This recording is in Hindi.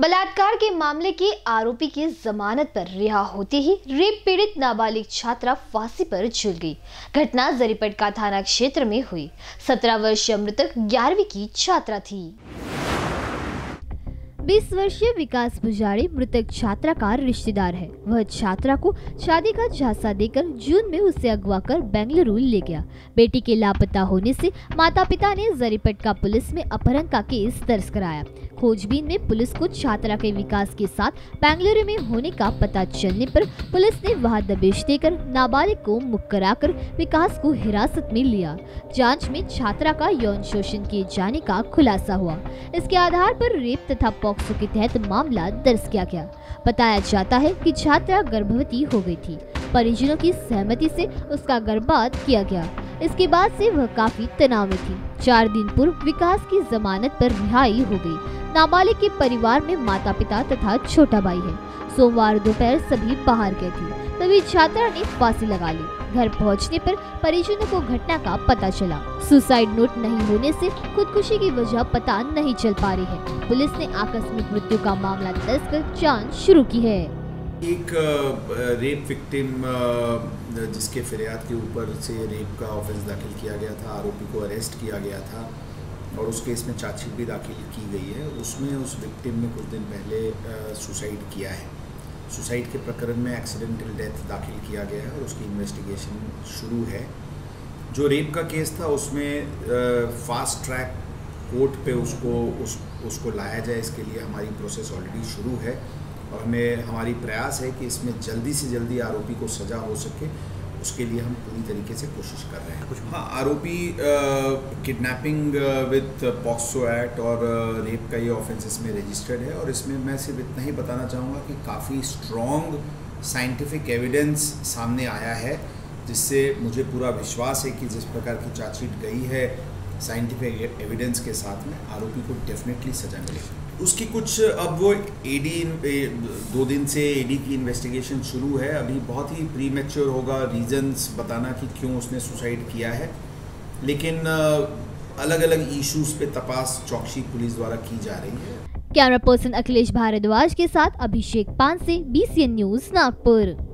बलात्कार के मामले के आरोपी की जमानत पर रिहा होते ही रेप पीड़ित नाबालिग छात्रा फांसी पर झूल गई। घटना जरीपटका थाना क्षेत्र में हुई। 17 वर्षीय मृतक 11वीं की छात्रा थी। 20 वर्षीय विकास पुजारी मृतक छात्रा का रिश्तेदार है। वह छात्रा को शादी का झांसा देकर जून में उसे अगवा कर बेंगलुरु ले गया। बेटी के लापता होने से माता पिता ने जरीपटका पुलिस में अपहरण का केस दर्ज कराया। खोजबीन में पुलिस को छात्रा के विकास के साथ बेंगलुरु में होने का पता चलने पर पुलिस ने वहां दबिश देकर नाबालिग को मुक्त कराकर विकास को हिरासत में लिया। जांच में छात्रा का यौन शोषण किए जाने का खुलासा हुआ। इसके आधार पर रेप तथा पॉक्सो के तहत मामला दर्ज किया गया। बताया जाता है कि छात्रा गर्भवती हो गई थी। परिजनों की सहमति से उसका गर्भपात किया गया। इसके बाद से वह काफी तनाव में थी। 4 दिन पूर्व विकास की जमानत पर रिहाई हो गई। नाबालिग के परिवार में माता पिता तथा छोटा भाई है। सोमवार दोपहर सभी बाहर गए थे, तभी छात्रा ने फांसी लगा ली। घर पहुंचने पर परिजनों को घटना का पता चला। सुसाइड नोट नहीं होने से खुदकुशी की वजह पता नहीं चल पा रही है। पुलिस ने आकस्मिक मृत्यु का मामला दर्ज कर जांच शुरू की है। एक रेप विक्टिम जिसके फरियाद के ऊपर से रेप का ऑफेंस दाखिल किया गया था, आरोपी को अरेस्ट किया गया था और उस केस में चार्जशीट भी दाखिल की गई है। उसमें उस विक्टिम ने कुछ दिन पहले सुसाइड किया है। सुसाइड के प्रकरण में एक्सीडेंटल डेथ दाखिल किया गया है और उसकी इन्वेस्टिगेशन शुरू है। जो रेप का केस था उसमें फास्ट ट्रैक कोर्ट पे उसको लाया जाए, इसके लिए हमारी प्रोसेस ऑलरेडी शुरू है और हमारी प्रयास है कि इसमें जल्दी से जल्दी आरोपी को सज़ा हो सके, उसके लिए हम पूरी तरीके से कोशिश कर रहे हैं। हाँ, आरोपी किडनैपिंग विद पॉक्सो एक्ट और रेप का ये ऑफेंसेस में रजिस्टर्ड है और इसमें मैं सिर्फ इतना ही बताना चाहूँगा कि काफ़ी स्ट्रॉन्ग साइंटिफिक एविडेंस सामने आया है, जिससे मुझे पूरा विश्वास है कि जिस प्रकार की चार्जशीट गई है साइंटिफिक एविडेंस के साथ में, आरोपी को डेफिनेटली सजा मिलेगी। उसकी कुछ अब वो एडी 2 दिन से एडी की इन्वेस्टिगेशन शुरू है। अभी बहुत ही प्रीमेच्योर होगा रीजंस बताना कि क्यों उसने सुसाइड किया है, लेकिन अलग अलग इश्यूज पे तपास चौकसी पुलिस द्वारा की जा रही है। कैमरा पर्सन अखिलेश भारद्वाज के साथ अभिषेक पान से BCN न्यूज नागपुर।